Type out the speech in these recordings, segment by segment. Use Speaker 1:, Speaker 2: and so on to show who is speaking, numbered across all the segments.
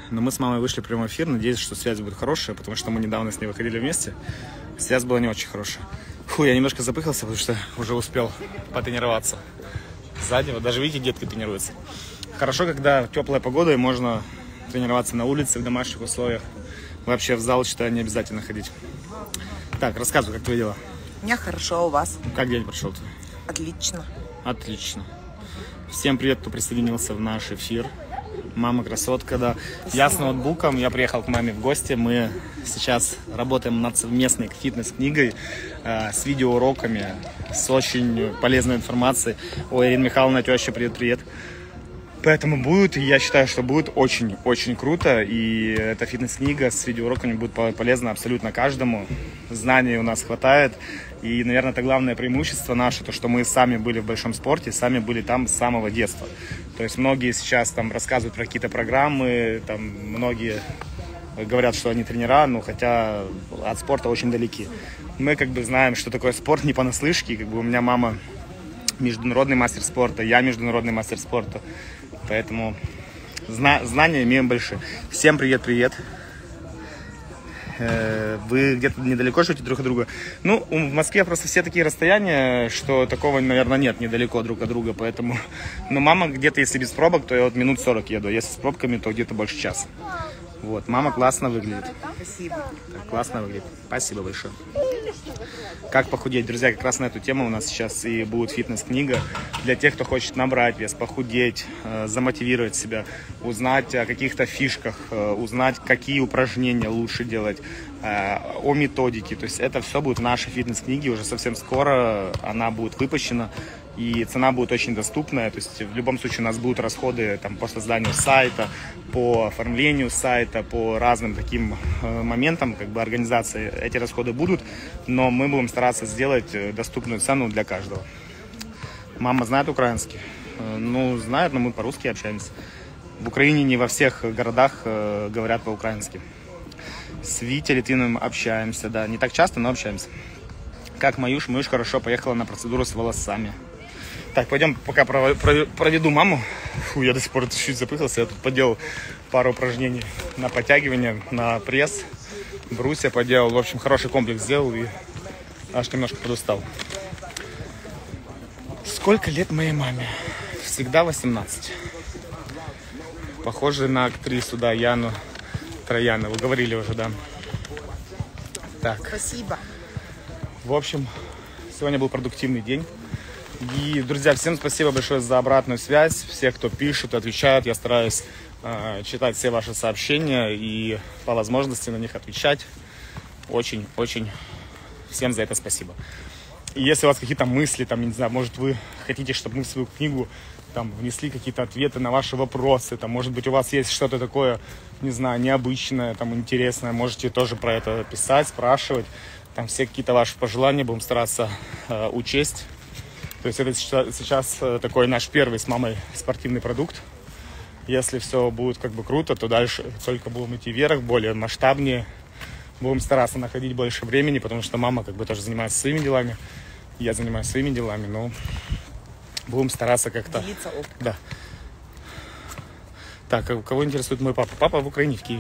Speaker 1: но мы с мамой вышли в прямой эфир. Надеюсь, что связь будет хорошая, потому что мы недавно с ней выходили вместе. Связь была не очень хорошая. Фу, я немножко запыхался, потому что уже успел потренироваться. Сзади, вот даже видите, детки тренируются. Хорошо, когда теплая погода и можно тренироваться на улице, в домашних условиях. Вообще в зал, считаю, не обязательно ходить. Так, рассказывай, как твои дела?
Speaker 2: У меня хорошо, у вас?
Speaker 1: Как день прошел?
Speaker 2: Отлично.
Speaker 1: Отлично. Всем привет, кто присоединился в наш эфир. Мама красотка, да. Я с ноутбуком, я приехал к маме в гости. Мы сейчас работаем над совместной фитнес-книгой с видеоуроками, с очень полезной информацией. Ой, Ирина Михайловна, теща, привет-привет. Поэтому будет, я считаю, что будет очень-очень круто. И эта фитнес-книга с видеоуроками будет полезна абсолютно каждому. Знаний у нас хватает. И, наверное, это главное преимущество наше, то, что мы сами были в большом спорте, сами были там с самого детства. То есть многие сейчас там рассказывают про какие-то программы, там многие говорят, что они тренера, но хотя от спорта очень далеки. Мы как бы знаем, что такое спорт не понаслышке. Как бы у меня мама международный мастер спорта, я международный мастер спорта. Поэтому знания имеем большие. Всем привет-привет. Вы где-то недалеко живете друг от друга? Ну, в Москве просто все такие расстояния, что такого, наверное, нет недалеко друг от друга, поэтому... Но мама где-то, если без пробок, то я вот минут 40 еду, если с пробками, то где-то больше часа. Вот, мама классно выглядит.
Speaker 2: Спасибо.
Speaker 1: Классно выглядит. Спасибо большое. Как похудеть, друзья, как раз на эту тему у нас сейчас и будет фитнес-книга для тех, кто хочет набрать вес, похудеть, замотивировать себя, узнать о каких-то фишках, узнать, какие упражнения лучше делать, о методике. То есть это все будет в нашей фитнес-книге, уже совсем скоро она будет выпущена. И цена будет очень доступная, то есть в любом случае у нас будут расходы там, по созданию сайта, по оформлению сайта, по разным таким моментам как бы организации. Эти расходы будут, но мы будем стараться сделать доступную цену для каждого. Мама знает украинский? Ну, знает, но мы по-русски общаемся. В Украине не во всех городах говорят по-украински. С Витей Литвиновым общаемся, да, не так часто, но общаемся. Как Маюш? Маюш хорошо поехала на процедуру с волосами. Так, пойдем пока проведу маму. Фу, я до сих пор чуть запыхался. Я тут поделал пару упражнений на подтягивание, на пресс. Брусья поделал. В общем, хороший комплекс сделал и аж немножко подустал. Сколько лет моей маме? Всегда 18. Похоже на актрису, да, Яну Троянову. Вы говорили уже, да. Так.
Speaker 2: Спасибо.
Speaker 1: В общем, сегодня был продуктивный день. И, друзья, всем спасибо большое за обратную связь. Всех, кто пишет, отвечает. Я стараюсь читать все ваши сообщения и по возможности на них отвечать. Очень-очень всем за это спасибо. И если у вас какие-то мысли, там, не знаю, может, вы хотите, чтобы мы в свою книгу там внесли какие-то ответы на ваши вопросы, там, может быть, у вас есть что-то такое, не знаю, необычное, там, интересное, можете тоже про это писать, спрашивать. Там все какие-то ваши пожелания будем стараться учесть. То есть это сейчас такой наш первый с мамой спортивный продукт. Если все будет как бы круто, то дальше только будем идти вверх, более масштабнее. Будем стараться находить больше времени, потому что мама как бы тоже занимается своими делами. Я занимаюсь своими делами, но будем стараться как-то...
Speaker 2: Делиться опытом.
Speaker 1: Да. Так, кого интересует мой папа? Папа в Украине, в Киеве.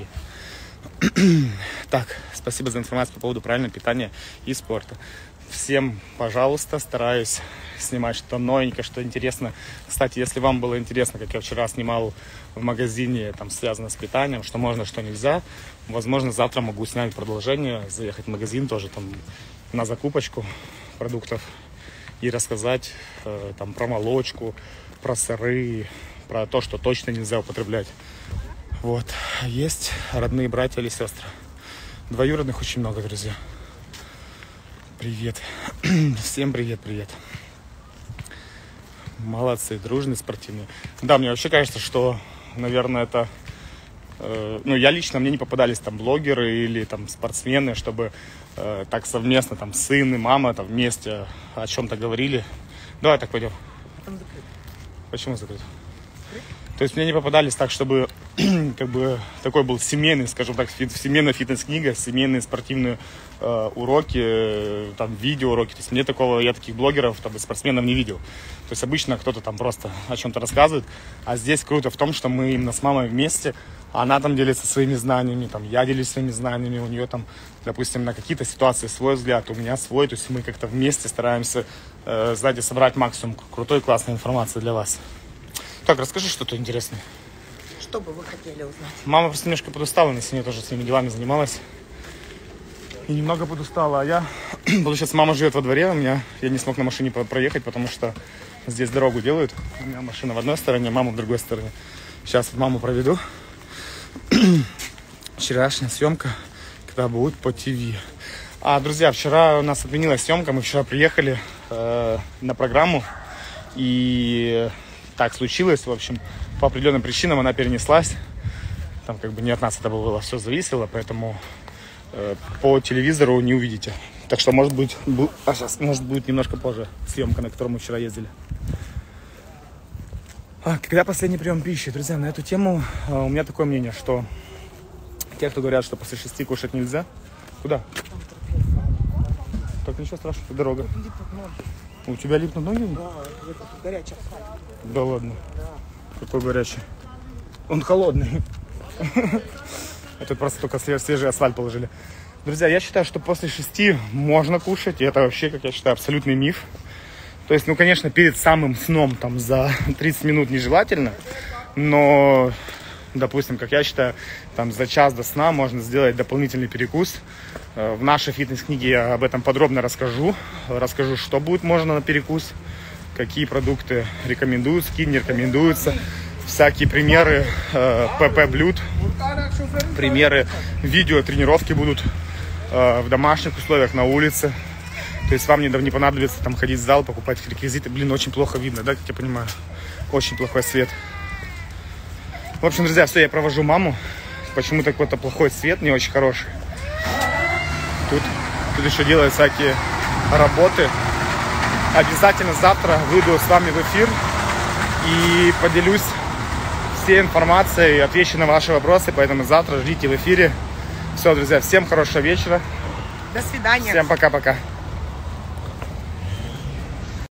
Speaker 1: Так, спасибо за информацию по поводу правильного питания и спорта. Всем, пожалуйста, стараюсь снимать что-то новенькое, что интересно. Кстати, если вам было интересно, как я вчера снимал в магазине, там, связано с питанием, что можно, что нельзя, возможно, завтра могу снять продолжение, заехать в магазин тоже там на закупочку продуктов и рассказать там про молочку, про сыры, про то, что точно нельзя употреблять. Вот. Есть родные братья или сестры. Двоюродных очень много, друзья. Привет. Всем привет-привет. Молодцы, дружные, спортивные. Да, мне вообще кажется, что, наверное, это... я лично, мне не попадались там блогеры или там спортсмены, чтобы так совместно, там, сын и мама там вместе о чем-то говорили. Давай так пойдем. Почему закрыт? То есть мне не попадались так, чтобы как бы такой был семейный, скажем так, семейная фитнес-книга, семейные спортивные уроки, там, видео-уроки. То есть мне такого, я таких блогеров, там, спортсменов не видел. То есть обычно кто-то там просто о чем-то рассказывает. А здесь круто в том, что мы именно с мамой вместе Она там делится своими знаниями, там, я делюсь своими знаниями, у нее там, допустим, на какие-то ситуации свой взгляд, у меня свой, то есть мы как-то вместе стараемся, знаете, собрать максимум крутой, классной информации для вас. Так, расскажи что-то интересное.
Speaker 2: Что бы вы хотели узнать?
Speaker 1: Мама просто немножко подустала, на сегодня тоже своими делами занималась. И немного подустала, а я, получается, мама живет во дворе, я не смог на машине проехать, потому что здесь дорогу делают. У меня машина в одной стороне, мама в другой стороне. Сейчас вот маму проведу. Вчерашняя съемка, когда будет по ТВ. Друзья, вчера у нас отменилась съемка, мы вчера приехали на программу, и так случилось, в общем, по определенным причинам она перенеслась. Там как бы не от нас это было, все зависело, поэтому по телевизору не увидите. Так что может быть немножко позже съемка, на которую мы вчера ездили. Когда последний прием пищи? Друзья, на эту тему у меня такое мнение, что те, кто говорят, что после 6 кушать нельзя. Куда? Так, ничего страшного, это дорога. У тебя липнут ноги?
Speaker 2: Да, горячий асфальт.
Speaker 1: Да ладно.
Speaker 2: Да.
Speaker 1: Какой горячий? Он холодный. Это просто только свежий асфальт положили. Друзья, я считаю, что после 6 можно кушать. И это вообще, как я считаю, абсолютный миф. То есть, ну, конечно, перед самым сном там за 30 минут нежелательно. Но, допустим, как я считаю, там за час до сна можно сделать дополнительный перекус. В нашей фитнес-книге я об этом подробно расскажу. Расскажу, что будет можно на перекус, какие продукты рекомендуются, какие не рекомендуются. Всякие примеры ПП-блюд, примеры видео тренировки будут в домашних условиях, на улице. То есть вам не понадобится там ходить в зал, покупать реквизиты. Блин, очень плохо видно, да, как я понимаю? Очень плохой свет. В общем, друзья, все, я провожу маму. Почему-то какой-то плохой свет, не очень хороший. Тут еще делают всякие работы. Обязательно завтра выйду с вами в эфир и поделюсь всей информацией, отвечу на ваши вопросы. Поэтому завтра ждите в эфире. Все, друзья, всем хорошего вечера.
Speaker 2: До свидания.
Speaker 1: Всем пока-пока.